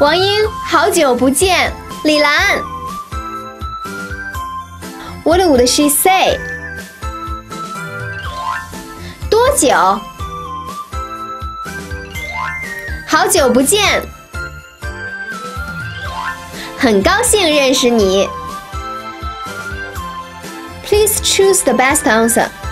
王英，好久不见。李兰 ，What would she say？ 多久？好久不见。很高兴认识你。Please choose the best answer.